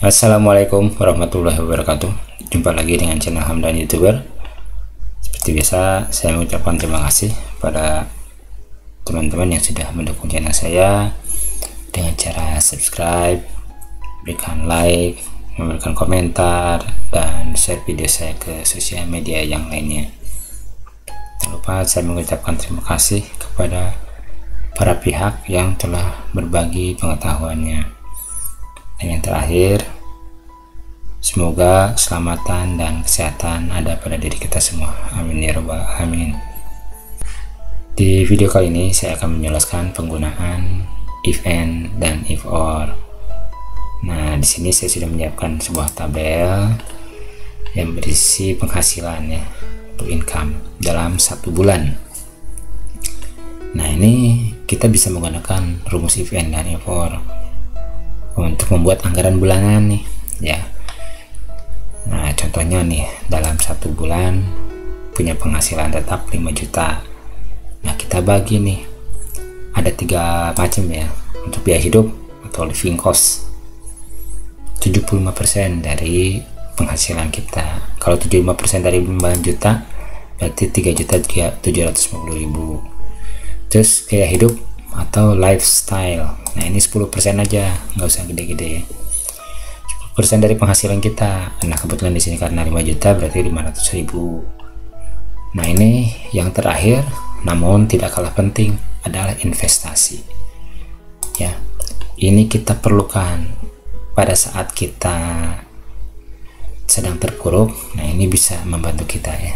Assalamualaikum warahmatullahi wabarakatuh. Jumpa lagi dengan channel Hamdan YouTuber. Seperti biasa, saya mengucapkan terima kasih pada teman-teman yang sudah mendukung channel saya dengan cara subscribe, berikan like, memberikan komentar, dan share video saya ke sosial media yang lainnya. Tak lupa saya mengucapkan terima kasih kepada para pihak yang telah berbagi pengetahuannya. Dan yang terakhir, semoga keselamatan dan kesehatan ada pada diri kita semua. Amin ya rabbal alamin. Di video kali ini saya akan menjelaskan penggunaan if and dan if or. Nah, di sini saya sudah menyiapkan sebuah tabel yang berisi penghasilannya atau income dalam 1 bulan. Nah, ini kita bisa menggunakan rumus if and dan if or untuk membuat anggaran bulanan nih ya. Nah, contohnya nih, dalam 1 bulan punya penghasilan tetap 5 juta. Nah, kita bagi nih, ada 3 macam ya untuk biaya hidup atau living cost. 75% dari penghasilan kita. Kalau 75% dari 5 juta berarti 3.750.000. Terus gaya hidup atau lifestyle. Nah, ini 10% aja, nggak usah gede-gede. 10% dari penghasilan kita. Nah, kebetulan di sini karena 5 juta berarti 500.000. Nah, ini yang terakhir namun tidak kalah penting adalah investasi. Ya. Ini kita perlukan pada saat kita sedang terpuruk. Nah, ini bisa membantu kita ya.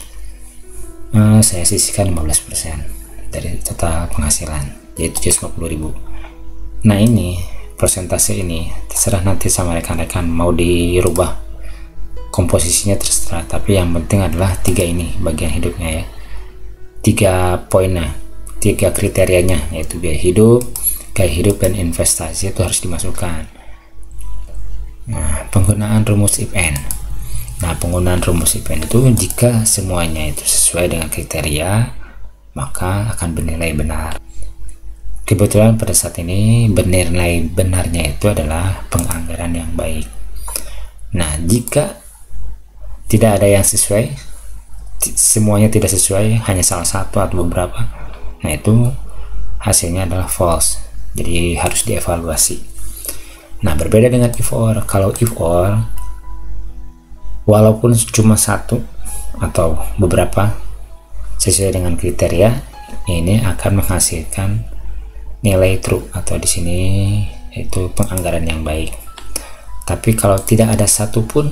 Saya sisihkan 15% dari total penghasilan, yaitu 750.000. Nah, ini persentase ini terserah nanti sama rekan-rekan mau dirubah komposisinya, terserah, tapi yang penting adalah 3 ini bagian hidupnya ya. 3 poinnya, 3 kriterianya, yaitu biaya hidup, gaya hidup, dan investasi itu harus dimasukkan. Nah, penggunaan rumus if and. Nah, penggunaan rumus if and itu jika semuanya itu sesuai dengan kriteria, maka akan bernilai benar. Kebetulan pada saat ini bernilai benarnya itu adalah penganggaran yang baik. Nah, jika tidak ada yang sesuai, semuanya tidak sesuai, hanya salah satu atau beberapa, nah itu hasilnya adalah false. Jadi harus dievaluasi. Nah, berbeda dengan if or. Kalau if or, walaupun cuma satu atau beberapa sesuai dengan kriteria, ini akan menghasilkan nilai true atau di sini itu penganggaran yang baik. Tapi kalau tidak ada satupun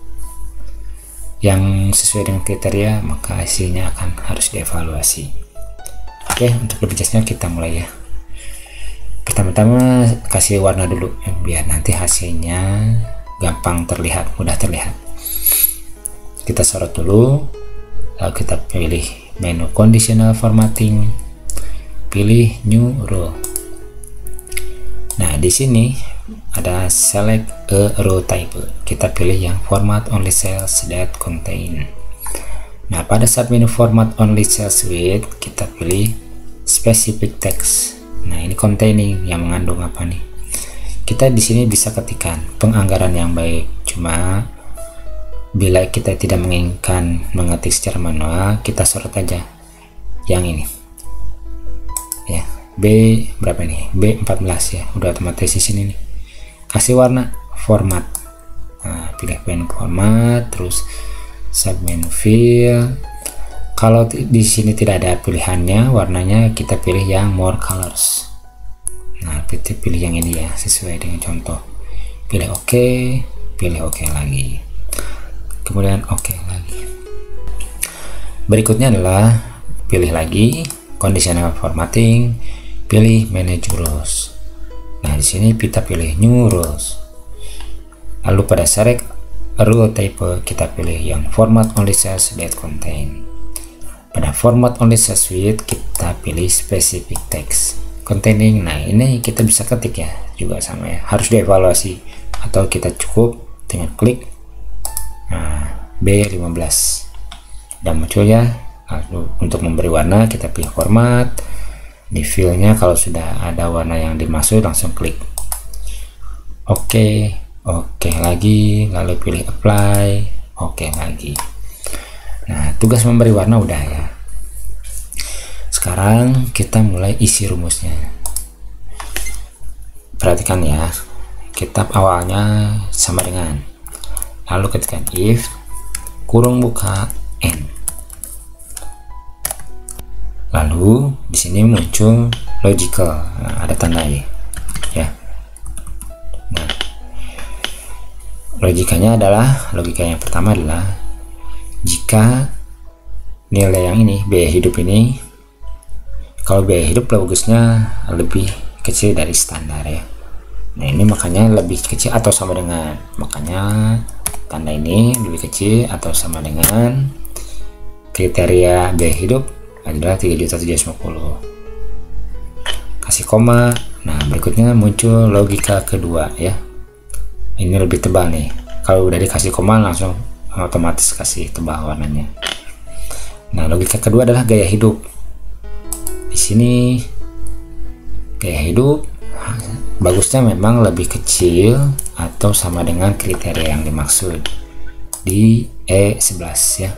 yang sesuai dengan kriteria, maka hasilnya akan harus dievaluasi. Oke, untuk lebih jelasnya kita mulai ya. Pertama-tama kasih warna dulu ya, biar nanti hasilnya gampang terlihat, mudah terlihat. Kita sorot dulu, lalu kita pilih menu conditional formatting, pilih new row. Nah, di sini ada select a row type. Kita pilih yang format only cells that contain. Nah, pada saat menu format only cells with, kita pilih specific text. Nah, ini containing, yang mengandung apa nih? Kita di sini bisa ketikkan penganggaran yang baik. Cuma bila kita tidak menginginkan mengetik secara manual, kita sorot aja yang ini ya, B berapa nih, B14 ya, udah otomatis di sini nih. Kasih warna format. Nah, pilih pen format, terus submenu fill. Kalau di sini tidak ada pilihannya warnanya, kita pilih yang more colors. Nah, kita pilih yang ini ya, sesuai dengan contoh. Pilih OK, pilih OK lagi, kemudian OK lagi. Berikutnya adalah pilih lagi conditional formatting, pilih manage rows. Nah, di sini kita pilih new rows. Lalu pada select row type kita pilih yang format only cells that contain. Pada format only cells with kita pilih specific text containing. Nah, ini kita bisa ketik ya, juga sama ya, harus dievaluasi atau kita cukup dengan klik B15 dan muncul ya. Lalu untuk memberi warna kita pilih format, di fillnya kalau sudah ada warna yang dimaksud langsung klik. Oke, oke lagi, lalu pilih apply, oke lagi. Nah, tugas memberi warna udah ya. Sekarang kita mulai isi rumusnya. Perhatikan ya, kitab awalnya sama dengan, lalu ketikkan if kurung buka n, lalu di sini muncul logical. Nah, ada tanda ya. Nah, logikanya adalah, logika yang pertama adalah jika nilai yang ini, biaya hidup ini, kalau biaya hidup bagusnya lebih kecil dari standar ya. Nah, ini makanya lebih kecil atau sama dengan, makanya tanda ini lebih kecil atau sama dengan kriteria biaya hidup adalah 3.750.000. Kasih koma. Nah, berikutnya muncul logika kedua ya. Ini lebih tebal nih. Kalau udah dikasih koma langsung otomatis kasih tebal warnanya. Nah, logika kedua adalah gaya hidup. Di sini gaya hidup bagusnya memang lebih kecil atau sama dengan kriteria yang dimaksud di E11 ya.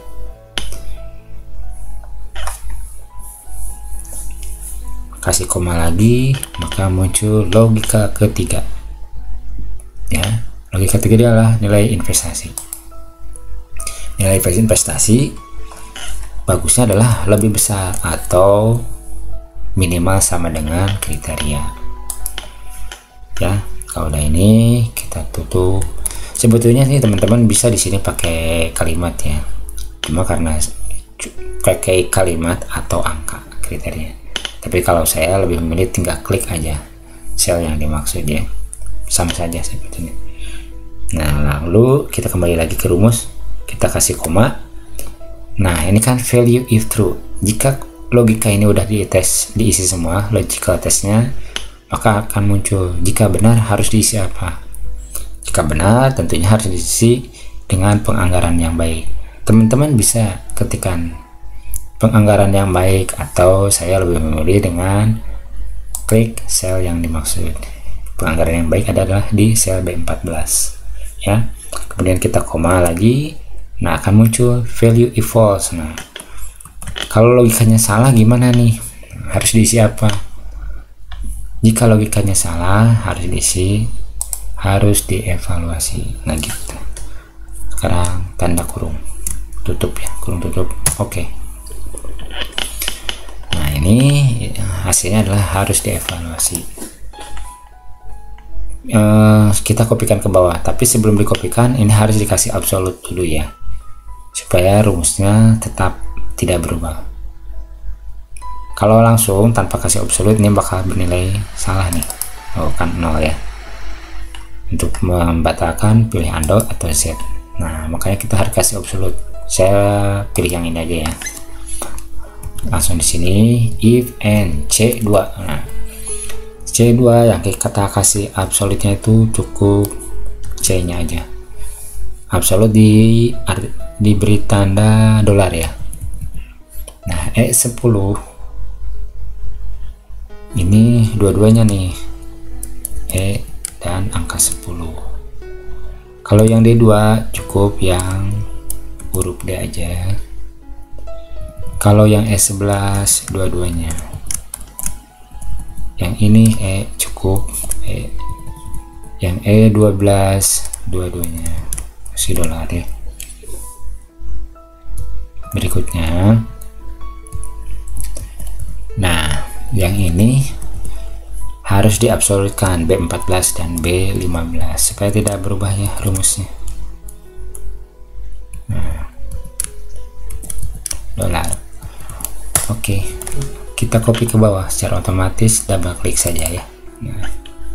Kasih koma lagi, maka muncul logika ketiga ya. Logika ketiga adalah nilai investasi. Nilai investasi bagusnya adalah lebih besar atau minimal sama dengan kriteria ya. Kalau udah ini kita tutup. Sebetulnya sih teman-teman bisa di sini pakai kalimat ya, cuma karena pakai kalimat atau angka kriteria. Tapi kalau saya lebih memilih tinggal klik aja sel yang dimaksud ya, sama saja sebetulnya. Nah, lalu kita kembali lagi ke rumus, kita kasih koma. Nah, ini kan value if true. Jika logika ini udah diisi semua logical testnya, maka akan muncul jika benar harus diisi apa. Jika benar tentunya harus diisi dengan penganggaran yang baik. Teman-teman bisa ketikkan penganggaran yang baik, atau saya lebih memilih dengan klik sel yang dimaksud. Penganggaran yang baik adalah di sel B14 ya. Kemudian kita koma lagi. Nah, akan muncul value if false. Nah, kalau logikanya salah gimana nih? Harus diisi apa? Jika logikanya salah harus diisi, harus dievaluasi. Nah, gitu. Sekarang tanda kurung tutup ya, kurung tutup. Oke. Nah, ini hasilnya adalah harus dievaluasi. Kita kopikan ke bawah, tapi sebelum dikopikan ini harus dikasih absolut dulu ya, supaya rumusnya tetap tidak berubah. Kalau langsung tanpa kasih absolut ini bakal bernilai salah nih. Oh, kan 0 ya. Untuk membatalkan pilih undo atau Z. Nah, makanya kita harus kasih absolut. Saya pilih yang ini aja ya. Langsung di sini if and C2. Nah, C2 yang kita kasih absolutnya itu cukup C nya aja. Absolut diberi tanda dolar ya. Nah, E10 ini dua-duanya nih, E dan angka 10. Kalau yang D2 cukup yang huruf D aja. Kalau yang E11 dua-duanya. Yang ini E cukup E. Yang E12 dua-duanya masih dolar ya. Berikutnya, nah yang ini harus diabsolutkan B14 dan B15 supaya tidak berubah ya rumusnya. Nah, dolar. Oke, kita copy ke bawah secara otomatis, double klik saja ya. Nah,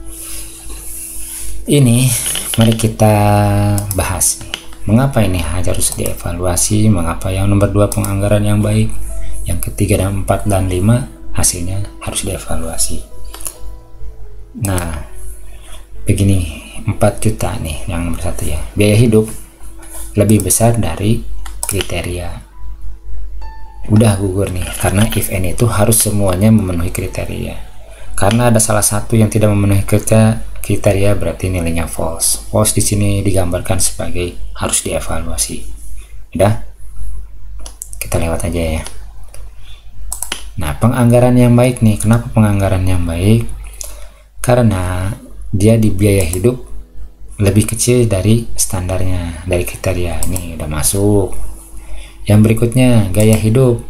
ini mari kita bahas nih, mengapa ini harus dievaluasi, mengapa yang nomor 2 penganggaran yang baik, yang ketiga dan 4 dan 5 hasilnya harus dievaluasi. Nah, begini, 4 juta nih yang nomor 1 ya, biaya hidup lebih besar dari kriteria. Udah gugur nih, karena if and itu harus semuanya memenuhi kriteria. karena ada salah satu yang tidak memenuhi kriteria, berarti nilainya false. False di sini digambarkan sebagai harus dievaluasi. Udah, kita lewat aja ya. Nah, penganggaran yang baik nih. Kenapa penganggaran yang baik? Karena dia di biaya hidup lebih kecil dari standarnya, dari kriteria. Ini udah masuk. Yang berikutnya, gaya hidup.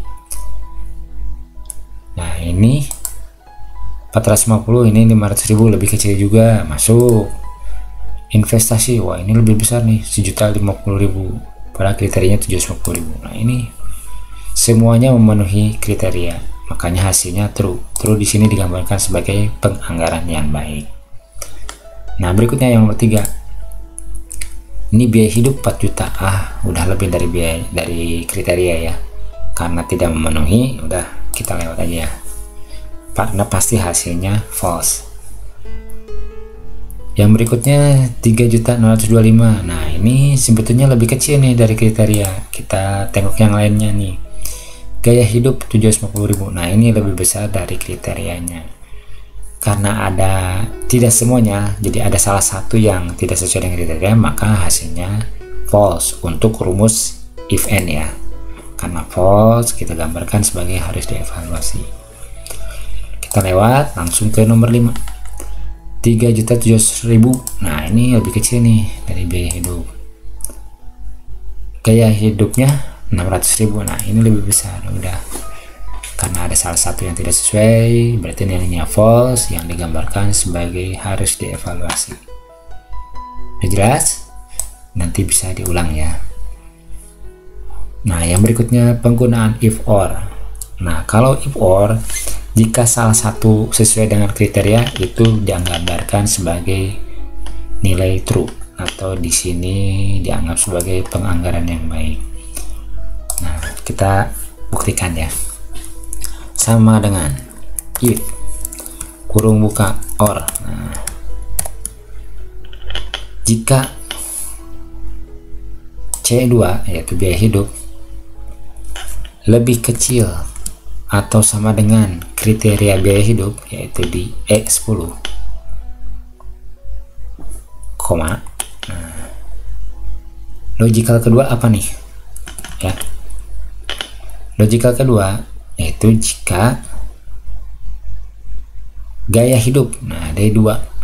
Nah, ini 450, ini 500.000, lebih kecil juga, masuk. Investasi, wah ini lebih besar nih, 1.050.000, pada kriterianya 750.000. Nah, ini semuanya memenuhi kriteria, makanya hasilnya true. True di sini digambarkan sebagai penganggaran yang baik. Nah, berikutnya yang nomor 3. Ini biaya hidup 4 juta. Udah lebih dari biaya dari kriteria ya. Karena tidak memenuhi, udah kita lewat aja. Karena pasti hasilnya false. Yang berikutnya 3.625. Nah, ini sebetulnya lebih kecil nih dari kriteria. Kita tengok yang lainnya nih. Gaya hidup 750.000. Nah, ini lebih besar dari kriterianya. Karena ada tidak semuanya, jadi ada salah satu yang tidak sesuai dengan kriteria, maka hasilnya false untuk rumus if and ya. Karena false, kita gambarkan sebagai harus dievaluasi. Kita lewat langsung ke nomor 5. 3.700.000. Nah, ini lebih kecil nih dari biaya hidup. Gaya hidupnya 600.000. Nah, ini lebih besar. Udah, karena ada salah satu yang tidak sesuai, berarti nilainya false, yang digambarkan sebagai harus dievaluasi. Udah jelas? Nanti bisa diulang ya. Nah, yang berikutnya penggunaan if or. Nah, kalau if or, jika salah satu sesuai dengan kriteria, itu digambarkan sebagai nilai true, atau di sini dianggap sebagai penganggaran yang baik. Nah, kita buktikan ya. Sama dengan if kurung buka or. Nah, jika C2 yaitu biaya hidup lebih kecil atau sama dengan kriteria biaya hidup, yaitu di E10, koma. Nah, logikal kedua apa nih ya? Logikal kedua yaitu jika gaya hidup, nah D2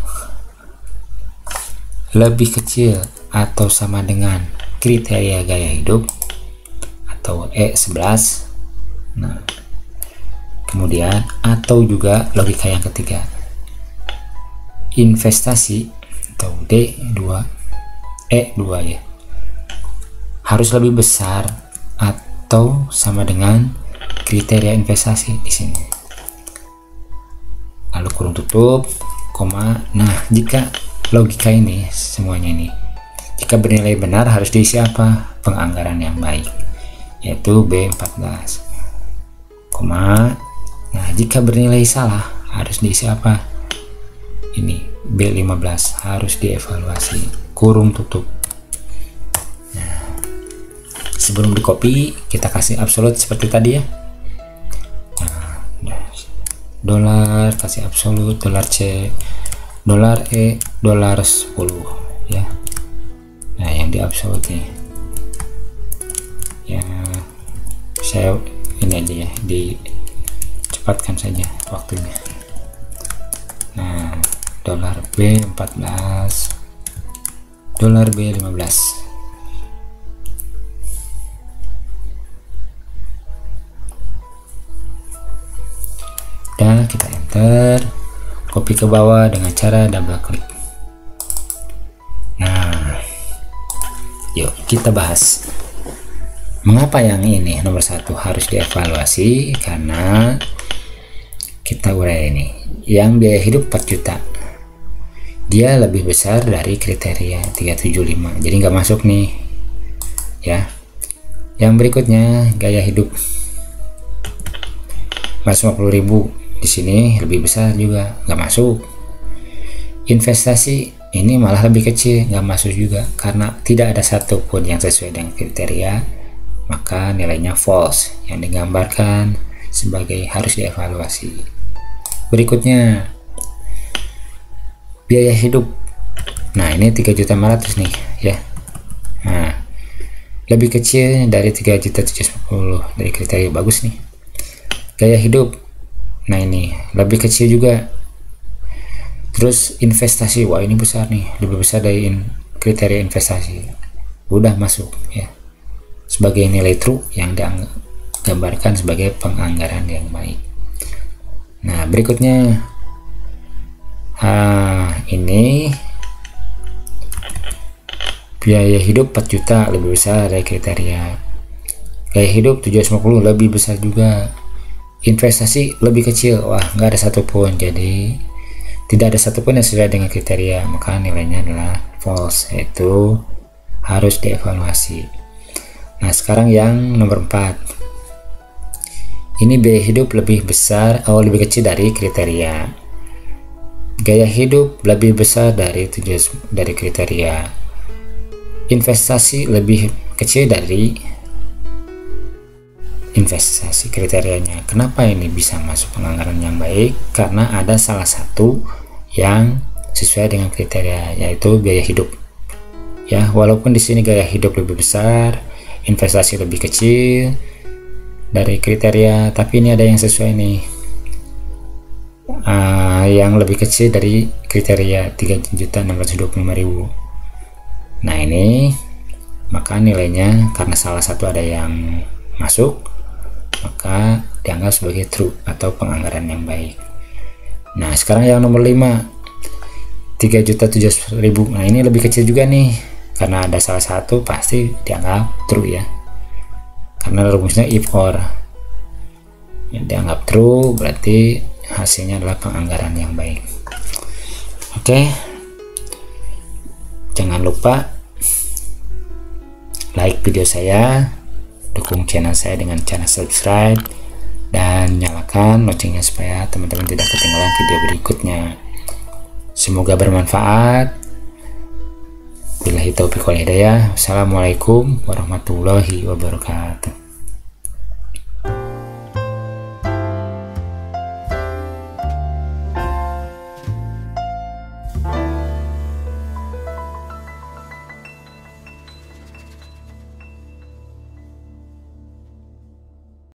lebih kecil atau sama dengan kriteria gaya hidup, atau E11. Nah, kemudian atau juga logika yang ketiga, investasi atau D2 E2 ya, harus lebih besar atau sama dengan kriteria investasi di sini. Lalu kurung tutup, koma. Nah, jika logika ini semuanya ini jika bernilai benar, harus diisi apa? Penganggaran yang baik, yaitu B14, koma. Nah, jika bernilai salah, harus diisi apa? Ini B15, harus dievaluasi, kurung tutup. Nah, sebelum di copy, kita kasih absolut seperti tadi ya. Nah, dolar kasih absolut, dolar C, dolar E, dolar 10 ya. Nah, yang di absolut nih ya, saya ini aja ya, dicepatkan saja waktunya. Nah, dolar B14, dolar B15. Dan kita enter, copy ke bawah dengan cara double klik. Nah, yuk kita bahas mengapa yang ini nomor 1 harus dievaluasi. Karena kita urai ini, yang biaya hidup 4 juta dia lebih besar dari kriteria 375, jadi nggak masuk nih ya. Yang berikutnya gaya hidup 450.000, di sini lebih besar juga, nggak masuk. Investasi ini malah lebih kecil, nggak masuk juga karena tidak ada satupun yang sesuai dengan kriteria, maka nilainya false, yang digambarkan sebagai harus dievaluasi. Berikutnya biaya hidup. Nah, ini 3.500.000 nih ya. Nah, lebih kecil dari 3.750.000 dari kriteria bagus nih. Gaya hidup, nah ini lebih kecil juga. Terus investasi, wah ini besar nih, lebih besar dari kriteria investasi, udah masuk ya sebagai nilai true yang digambarkan sebagai penganggaran yang baik. Nah, berikutnya ini biaya hidup 4 juta lebih besar dari kriteria. Gaya hidup 750 lebih besar juga. Investasi lebih kecil, wah nggak ada satupun, jadi tidak ada satupun yang sesuai dengan kriteria, maka nilainya adalah false, yaitu harus dievaluasi. Nah, sekarang yang nomor 4, ini biaya hidup lebih besar, lebih kecil dari kriteria. Gaya hidup lebih besar dari kriteria. Investasi lebih kecil dari investasi kriterianya. Kenapa ini bisa masuk penganggaran yang baik? Karena ada salah satu yang sesuai dengan kriteria, yaitu biaya hidup. Ya, walaupun di sini gaya hidup lebih besar, investasi lebih kecil dari kriteria, tapi ini ada yang sesuai nih. Yang lebih kecil dari kriteria 3.625.000. Nah, ini maka nilainya karena salah satu ada yang masuk, maka dianggap sebagai true atau penganggaran yang baik. Nah, sekarang yang nomor 5, 3.700.000. Nah, ini lebih kecil juga nih, karena ada salah satu pasti dianggap true ya, karena rumusnya if or ya, dianggap true berarti hasilnya adalah penganggaran yang baik. Oke, jangan lupa like video saya, dukung channel saya dengan cara subscribe, dan nyalakan loncengnya supaya teman-teman tidak ketinggalan video berikutnya. Semoga bermanfaat. Billahi taufiq wal hidayah. Assalamualaikum warahmatullahi wabarakatuh.